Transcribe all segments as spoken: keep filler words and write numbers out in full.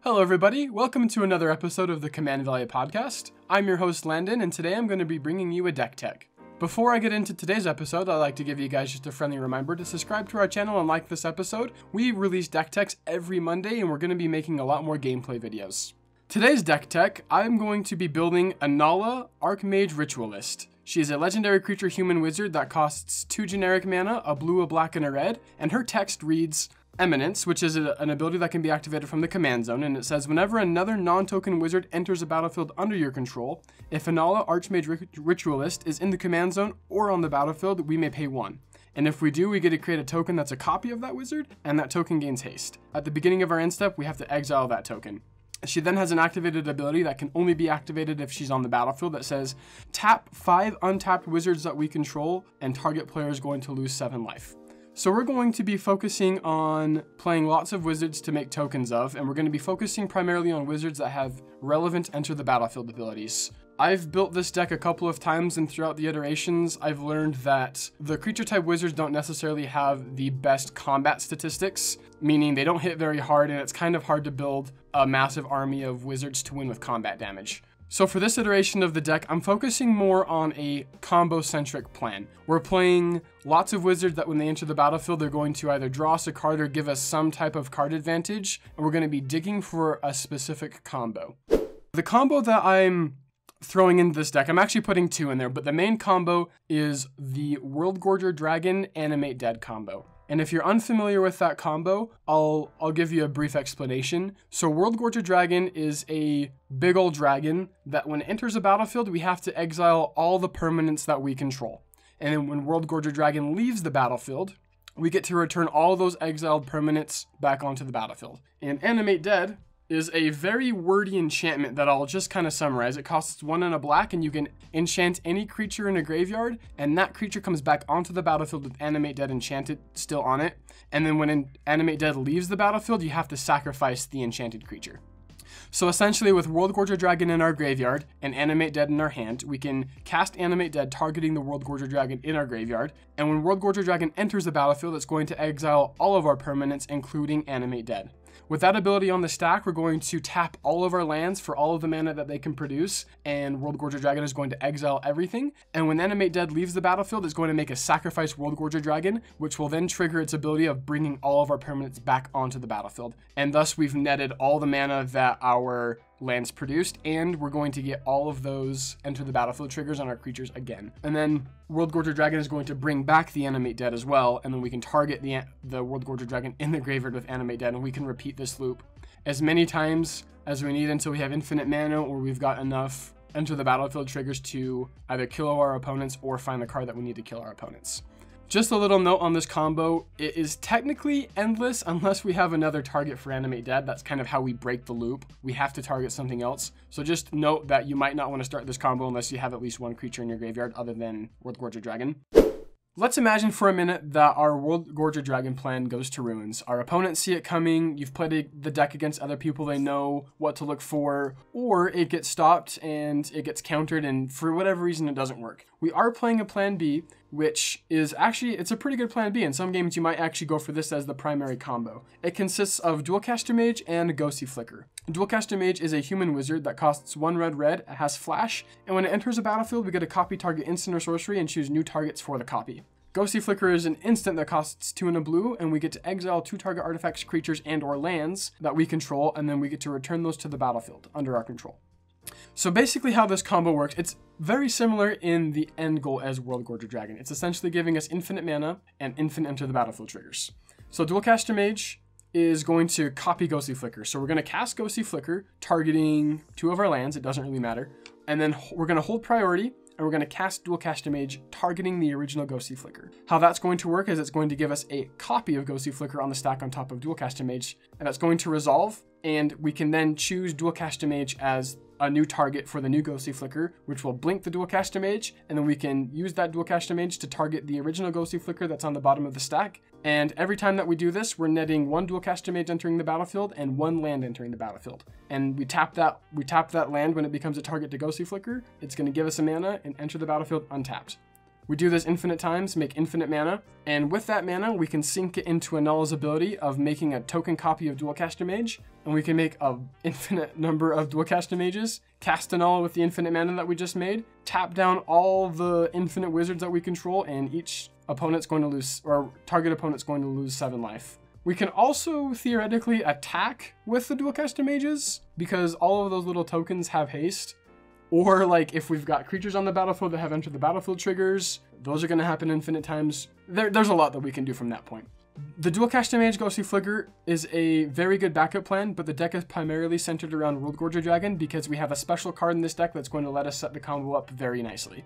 Hello everybody, welcome to another episode of the Command Value Podcast. I'm your host Landon, and today I'm going to be bringing you a deck tech. Before I get into today's episode, I'd like to give you guys just a friendly reminder to subscribe to our channel and like this episode. We release deck techs every Monday, and we're going to be making a lot more gameplay videos. Today's deck tech, I'm going to be building Inalla, Archmage Ritualist. She is a legendary creature human wizard that costs two generic mana, a blue, a black, and a red, and her text reads, Eminence, which is a, an ability that can be activated from the command zone, and it says, whenever another non-token wizard enters a battlefield under your control, if Inalla, Archmage Ritualist is in the command zone or on the battlefield, we may pay one. And if we do, we get to create a token that's a copy of that wizard, and that token gains haste. At the beginning of our end step, we have to exile that token. She then has an activated ability that can only be activated if she's on the battlefield that says, tap five untapped wizards that we control, and target player is going to lose seven life. So we're going to be focusing on playing lots of wizards to make tokens of, and we're going to be focusing primarily on wizards that have relevant enter the battlefield abilities. I've built this deck a couple of times, and throughout the iterations, I've learned that the creature type wizards don't necessarily have the best combat statistics, meaning they don't hit very hard, and it's kind of hard to build a massive army of wizards to win with combat damage. So for this iteration of the deck, I'm focusing more on a combo-centric plan. We're playing lots of wizards that when they enter the battlefield, they're going to either draw us a card or give us some type of card advantage, and we're going to be digging for a specific combo. The combo that I'm throwing into this deck, I'm actually putting two in there, but the main combo is the Worldgorger Dragon Animate Dead combo. And if you're unfamiliar with that combo, I'll I'll give you a brief explanation. So Worldgorger Dragon is a big old dragon that when it enters a battlefield, we have to exile all the permanents that we control. And then when Worldgorger Dragon leaves the battlefield, we get to return all those exiled permanents back onto the battlefield. And Animate Dead is a very wordy enchantment that I'll just kind of summarize. It costs one and a black, and you can enchant any creature in a graveyard, and that creature comes back onto the battlefield with Animate Dead enchanted still on it. And then when Animate Dead leaves the battlefield, you have to sacrifice the enchanted creature. So essentially with Worldgorger Dragon in our graveyard and Animate Dead in our hand, we can cast Animate Dead targeting the Worldgorger Dragon in our graveyard, and when Worldgorger Dragon enters the battlefield, it's going to exile all of our permanents, including Animate Dead. With that ability on the stack, we're going to tap all of our lands for all of the mana that they can produce, and Worldgorger Dragon is going to exile everything. And when Animate Dead leaves the battlefield, it's going to make a sacrifice Worldgorger Dragon, which will then trigger its ability of bringing all of our permanents back onto the battlefield. And thus we've netted all the mana that our lands produced, and we're going to get all of those enter the battlefield triggers on our creatures again. And then Worldgorger Dragon is going to bring back the Animate Dead as well, and then we can target the, the Worldgorger Dragon in the graveyard with Animate Dead, and we can repeat this loop as many times as we need until we have infinite mana, or we've got enough enter the battlefield triggers to either kill our opponents or find the card that we need to kill our opponents. Just a little note on this combo, it is technically endless unless we have another target for Animate Dead. That's kind of how we break the loop. We have to target something else. So just note that you might not want to start this combo unless you have at least one creature in your graveyard other than Worldgorger Dragon. Let's imagine for a minute that our Worldgorger Dragon plan goes to ruins. Our opponents see it coming, you've played the deck against other people, they know what to look for, or it gets stopped and it gets countered and for whatever reason it doesn't work. We are playing a plan B, which is actually, it's a pretty good plan B. In some games you might actually go for this as the primary combo. It consists of Dualcaster Mage and Ghostly Flicker. Dualcaster Mage is a human wizard that costs one red red, it has flash, and when it enters a battlefield we get a copy target instant or sorcery and choose new targets for the copy. Ghostly Flicker is an instant that costs two and a blue, and we get to exile two target artifacts, creatures, and or lands that we control, and then we get to return those to the battlefield under our control. So basically how this combo works, it's very similar in the end goal as Worldgorger Dragon. It's essentially giving us infinite mana and infinite enter the battlefield triggers. So Dualcaster Mage is going to copy Ghostly Flicker. So we're going to cast Ghostly Flicker, targeting two of our lands, it doesn't really matter. And then we're going to hold priority, and we're going to cast Dualcaster Mage, targeting the original Ghostly Flicker. How that's going to work is it's going to give us a copy of Ghostly Flicker on the stack on top of Dualcaster Mage, and that's going to resolve, and we can then choose Dualcaster Mage as a new target for the new Ghostly Flicker, which will blink the Dualcaster Mage, and then we can use that Dualcaster Mage to target the original Ghostly Flicker that's on the bottom of the stack. And every time that we do this, we're netting one Dualcaster Mage entering the battlefield and one land entering the battlefield. And we tap that we tap that land when it becomes a target to Ghostly Flicker. It's going to give us a mana and enter the battlefield untapped. We do this infinite times, make infinite mana, and with that mana, we can sync it into Innalla's ability of making a token copy of Dualcaster Mage, and we can make an infinite number of Dualcaster Mages, cast Inalla with the infinite mana that we just made, tap down all the infinite wizards that we control, and each opponent's going to lose, or target opponent's going to lose seven life. We can also theoretically attack with the Dualcaster Mages, because all of those little tokens have haste. Or like if we've got creatures on the battlefield that have entered the battlefield triggers, those are going to happen infinite times. There, there's a lot that we can do from that point. The Dualcaster Mage Ghostly Flicker is a very good backup plan, but the deck is primarily centered around World Gorger Dragon because we have a special card in this deck that's going to let us set the combo up very nicely.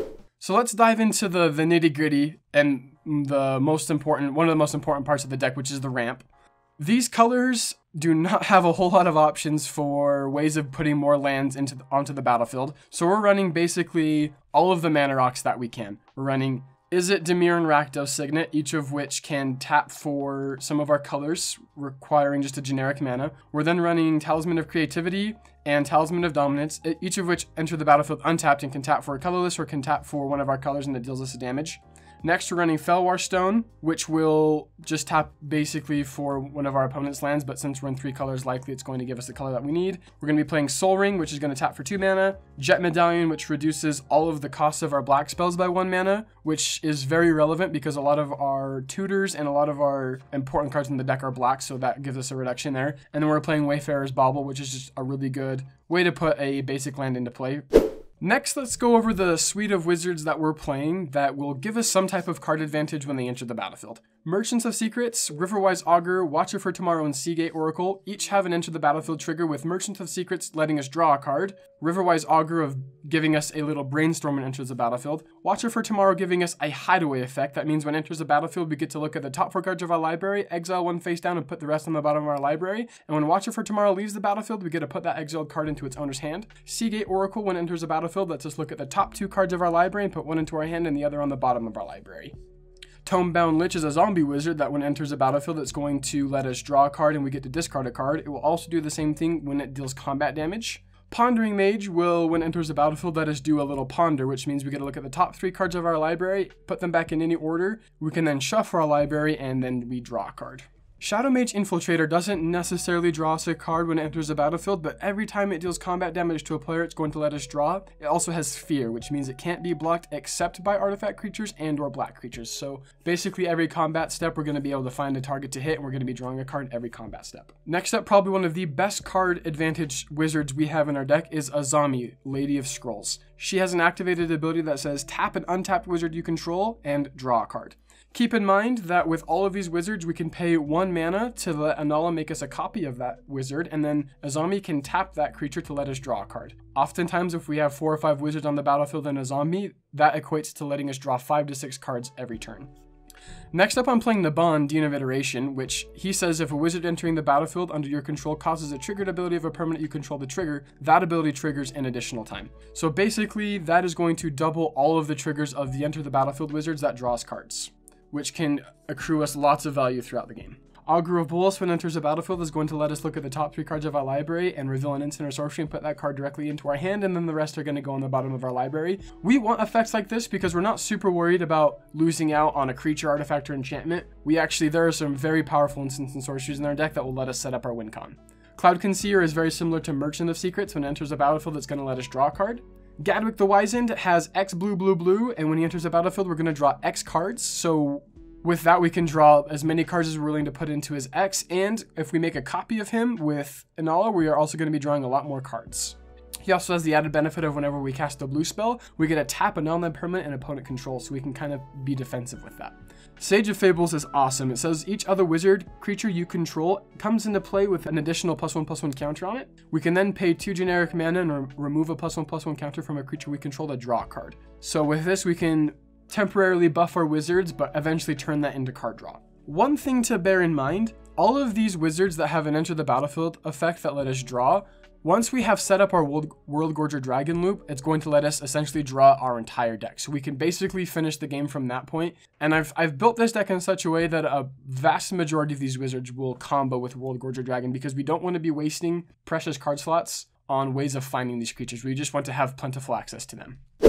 So let's dive into the, the nitty gritty and the most important, one of the most important parts of the deck, which is the ramp. These colors do not have a whole lot of options for ways of putting more lands into the, onto the battlefield. So we're running basically all of the mana rocks that we can. We're running Izzet, Dimir, and Rakdos Signet, each of which can tap for some of our colors, requiring just a generic mana. We're then running Talisman of Creativity and Talisman of Dominance, each of which enter the battlefield untapped and can tap for a colorless or can tap for one of our colors and it deals us a damage. Next, we're running Felwar Stone, which will just tap basically for one of our opponent's lands, but since we're in three colors, likely it's going to give us the color that we need. We're going to be playing Soul Ring, which is going to tap for two mana. Jet Medallion, which reduces all of the costs of our black spells by one mana, which is very relevant because a lot of our tutors and a lot of our important cards in the deck are black, so that gives us a reduction there. And then we're playing Wayfarer's Bauble, which is just a really good way to put a basic land into play. Next, let's go over the suite of wizards that we're playing that will give us some type of card advantage when they enter the battlefield. Merchants of Secrets, Riverwise Augur, Watcher for Tomorrow, and Seagate Oracle each have an enter the battlefield trigger, with Merchants of Secrets letting us draw a card, Riverwise Augur of giving us a little brainstorm when it enters the battlefield, Watcher for Tomorrow giving us a hideaway effect. That means when it enters the battlefield, we get to look at the top four cards of our library, exile one face down, and put the rest on the bottom of our library. And when Watcher for Tomorrow leaves the battlefield, we get to put that exiled card into its owner's hand. Seagate Oracle, when it enters the battlefield, lets us look at the top two cards of our library and put one into our hand and the other on the bottom of our library. Tomebound Lich is a zombie wizard that when it enters a battlefield, it's going to let us draw a card and we get to discard a card. It will also do the same thing when it deals combat damage. Pondering Mage will, when it enters the battlefield, let us do a little ponder, which means we get to look at the top three cards of our library, put them back in any order. We can then shuffle our library and then we draw a card. Shadow Mage Infiltrator doesn't necessarily draw us a card when it enters the battlefield, but every time it deals combat damage to a player, it's going to let us draw. It also has Fear, which means it can't be blocked except by artifact creatures and or black creatures. So basically every combat step, we're going to be able to find a target to hit, and we're going to be drawing a card every combat step. Next up, probably one of the best card advantage wizards we have in our deck is Azami, Lady of Scrolls. She has an activated ability that says tap an untapped wizard you control and draw a card. Keep in mind that with all of these wizards, we can pay one mana to let Inalla make us a copy of that wizard, and then Azami can tap that creature to let us draw a card. Oftentimes, if we have four or five wizards on the battlefield and a zombie, that equates to letting us draw five to six cards every turn. Next up, I'm playing the Bond, Dean of Iteration, which he says if a wizard entering the battlefield under your control causes a triggered ability of a permanent you control to trigger, that ability triggers an additional time. So basically, that is going to double all of the triggers of the enter the battlefield wizards that draws cards, which can accrue us lots of value throughout the game. Augur of Bolas, when it enters the battlefield, is going to let us look at the top three cards of our library and reveal an instant or sorcery and put that card directly into our hand, and then the rest are going to go on the bottom of our library. We want effects like this because we're not super worried about losing out on a creature, artifact, or enchantment. We actually, there are some very powerful instants and sorceries in our deck that will let us set up our win con. Cloud Concealer is very similar to Merchant of Secrets. When it enters the battlefield, it's going to let us draw a card. Gadwick the Wizened has X blue, blue, blue, and when he enters the battlefield, we're going to draw X cards. So with that, we can draw as many cards as we're willing to put into his X, and if we make a copy of him with Inalla, we are also going to be drawing a lot more cards. He also has the added benefit of whenever we cast a blue spell, we get to tap a non-land permanent and opponent control, so we can kind of be defensive with that. Sage of Fables is awesome. It says each other wizard creature you control comes into play with an additional plus one plus one counter on it. We can then pay two generic mana and re remove a plus one plus one counter from a creature we control to draw a card. So with this, we can temporarily buff our wizards, but eventually turn that into card draw. One thing to bear in mind, all of these wizards that have an enter the battlefield effect that let us draw, once we have set up our World, World Gorger Dragon loop, it's going to let us essentially draw our entire deck. So we can basically finish the game from that point. And I've, I've built this deck in such a way that a vast majority of these wizards will combo with World Gorger Dragon because we don't want to be wasting precious card slots on ways of finding these creatures. We just want to have plentiful access to them.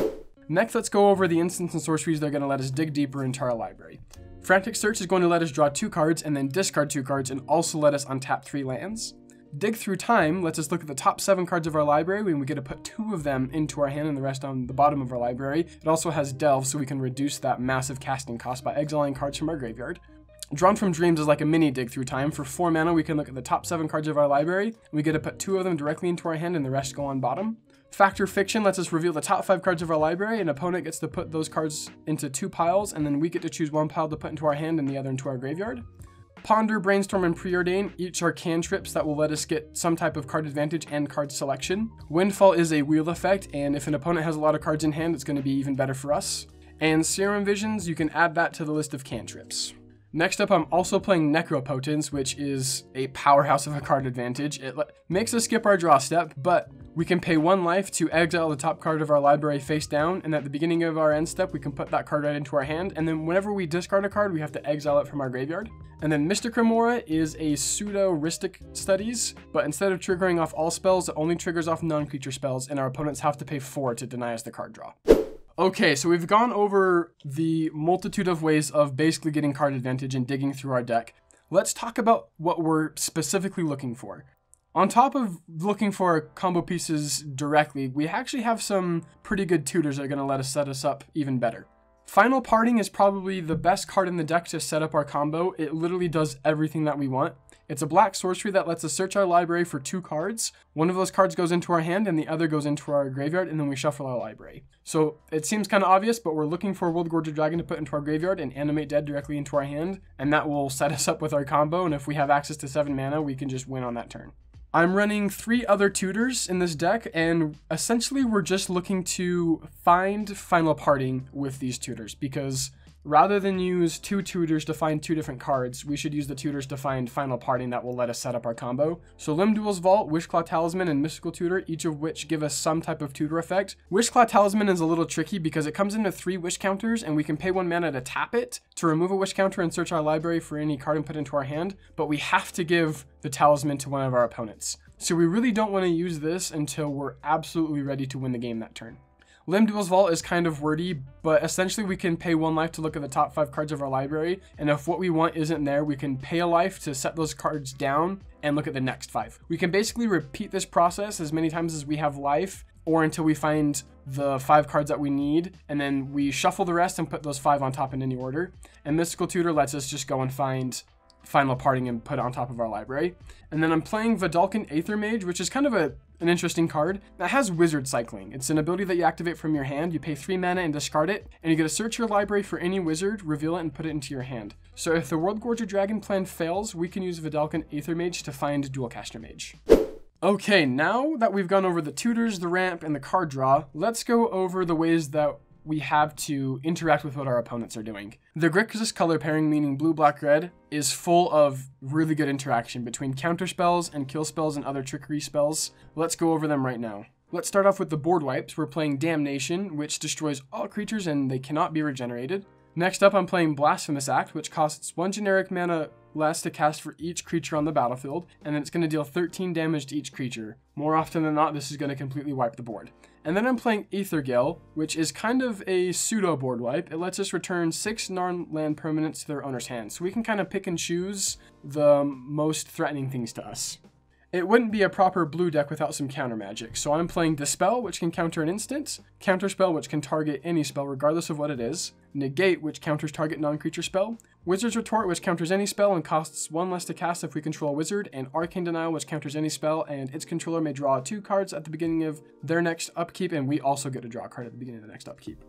Next, let's go over the instants and sorceries that are going to let us dig deeper into our library. Frantic Search is going to let us draw two cards and then discard two cards and also let us untap three lands. Dig Through Time lets us look at the top seven cards of our library, and we get to put two of them into our hand and the rest on the bottom of our library. It also has Delve, so we can reduce that massive casting cost by exiling cards from our graveyard. Drawn from Dreams is like a mini Dig Through Time. For four mana, we can look at the top seven cards of our library, and we get to put two of them directly into our hand and the rest go on bottom. Factor Fiction lets us reveal the top five cards of our library. An opponent gets to put those cards into two piles, and then we get to choose one pile to put into our hand and the other into our graveyard. Ponder, Brainstorm, and Preordain each are cantrips that will let us get some type of card advantage and card selection. Windfall is a wheel effect, and if an opponent has a lot of cards in hand, it's going to be even better for us. And Serum Visions, you can add that to the list of cantrips. Next up, I'm also playing Necropotence, which is a powerhouse of a card advantage. It makes us skip our draw step, but we can pay one life to exile the top card of our library face down, and at the beginning of our end step, we can put that card right into our hand, and then whenever we discard a card, we have to exile it from our graveyard. And then Mystic Remora is a pseudo-ristic studies, but instead of triggering off all spells, it only triggers off non-creature spells, and our opponents have to pay four to deny us the card draw. Okay, so we've gone over the multitude of ways of basically getting card advantage and digging through our deck. Let's talk about what we're specifically looking for. On top of looking for combo pieces directly, we actually have some pretty good tutors that are going to let us set us up even better. Final Parting is probably the best card in the deck to set up our combo. It literally does everything that we want. It's a black sorcery that lets us search our library for two cards. One of those cards goes into our hand and the other goes into our graveyard, and then we shuffle our library. So it seems kind of obvious, but we're looking for Worldgorger Dragon to put into our graveyard and Animate Dead directly into our hand, and that will set us up with our combo, and if we have access to seven mana, we can just win on that turn. I'm running three other tutors in this deck, and essentially we're just looking to find Final Parting with these tutors, because rather than use two tutors to find two different cards, we should use the tutors to find Final Parting that will let us set up our combo. So Limduel's Vault, Wishclaw Talisman, and Mystical Tutor, each of which give us some type of tutor effect. Wishclaw Talisman is a little tricky because it comes into three wish counters, and we can pay one mana to tap it to remove a wish counter and search our library for any card and put into our hand, but we have to give the talisman to one of our opponents. So we really don't want to use this until we're absolutely ready to win the game that turn. Limduel's Vault is kind of wordy, but essentially we can pay one life to look at the top five cards of our library, and if what we want isn't there, we can pay a life to set those cards down and look at the next five. We can basically repeat this process as many times as we have life, or until we find the five cards that we need, and then we shuffle the rest and put those five on top in any order. And Mystical Tutor lets us just go and find Final Parting and put it on top of our library. And then I'm playing Vedalken Aethermage, which is kind of a an interesting card that has Wizard Cycling. It's an ability that you activate from your hand. You pay three mana and discard it, and you get to search your library for any wizard, reveal it, and put it into your hand. So if the Worldgorger Dragon plan fails, we can use Vedalken Aethermage to find Dualcaster Mage. Okay, now that we've gone over the tutors, the ramp, and the card draw, let's go over the ways that we have to interact with what our opponents are doing. The Grixis color pairing, meaning blue, black, red, is full of really good interaction between counter spells and kill spells and other trickery spells. Let's go over them right now. Let's start off with the board wipes. We're playing Damnation, which destroys all creatures and they cannot be regenerated. Next up, I'm playing Blasphemous Act, which costs one generic mana less to cast for each creature on the battlefield, and then it's going to deal thirteen damage to each creature. More often than not, this is going to completely wipe the board. And then I'm playing Aethergale, which is kind of a pseudo board wipe. It lets us return six non-land permanents to their owner's hand, so we can kind of pick and choose the most threatening things to us. It wouldn't be a proper blue deck without some counter magic, so I'm playing Dispel, which can counter an instant, Counterspell, which can target any spell regardless of what it is, Negate, which counters target non-creature spell, Wizard's Retort, which counters any spell and costs one less to cast if we control a wizard, and Arcane Denial, which counters any spell and its controller may draw two cards at the beginning of their next upkeep, and we also get to draw a card at the beginning of the next upkeep.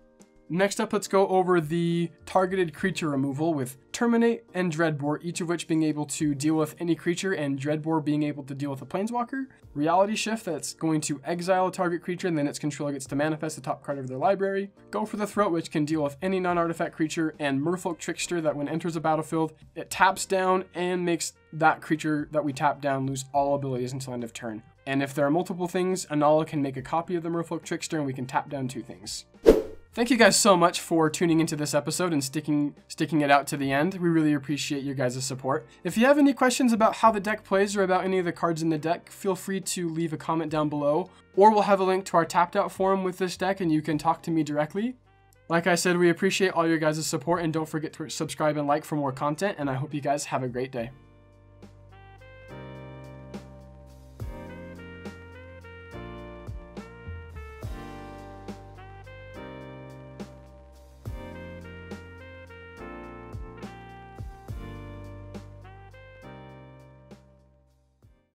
Next up, let's go over the targeted creature removal with Terminate and Dreadbore, each of which being able to deal with any creature, and Dreadbore being able to deal with a planeswalker. Reality Shift, that's going to exile a target creature and then its controller gets to manifest the top card of their library. Go for the Throat, which can deal with any non-artifact creature, and Merfolk Trickster, that when it enters a battlefield, it taps down and makes that creature that we tap down lose all abilities until end of turn. And if there are multiple things, Inalla can make a copy of the Merfolk Trickster and we can tap down two things. Thank you guys so much for tuning into this episode and sticking sticking it out to the end. We really appreciate your guys' support. If you have any questions about how the deck plays or about any of the cards in the deck, feel free to leave a comment down below, or we'll have a link to our tapped out forum with this deck and you can talk to me directly. Like I said, we appreciate all your guys' support, and don't forget to subscribe and like for more content, and I hope you guys have a great day.